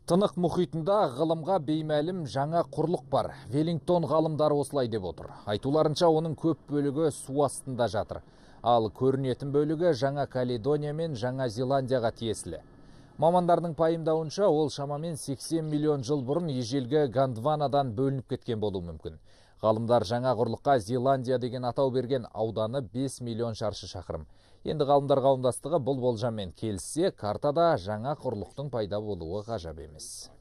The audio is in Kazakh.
Тынық мұхитында ғылымға беймәлім жаңа құрлық бар. Веллингтон ғалымдары осылай деп отыр. Айтуларынша оның көп бөлігі су астында жатыр. Ал көрінетін бөлігі Жаңа Каледония мен Жаңа Зеландияға тиесілі. Мамандардың пайымдауынша ол шамамен 80 миллион жыл бұрын ежелгі Гондванадан бөлініп кеткен болуы мүмкін. Ғалымдар жаңа құрлыққа Зеландия деген атау берген, ауданы 5 миллион шаршы шақырым. Енді ғалымдар қауымдастығы бұл болжаммен келіссе, картада жаңа құрлықтың пайда болуы ғажап емес.